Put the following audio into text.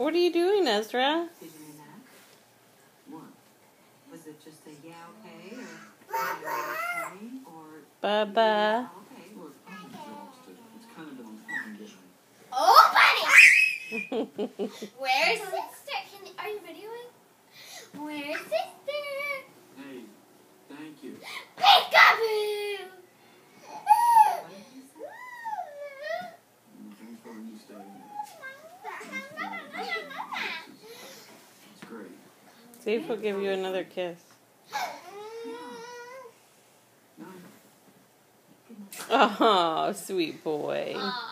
What are you doing, Ezra? Did you mean that? What? Was it just a yeah, okay, or yeah, okay, or... Baba. Yeah, okay. Look, I'm exhausted. It's kind of been Oh, buddy! Where's sister? Are you videoing? Where's sister? Hey, thank you. Peekaboo! Thanks for letting me stay in there. It's great. See if he'll give you another kiss. No. Oh, sweet boy. Aw.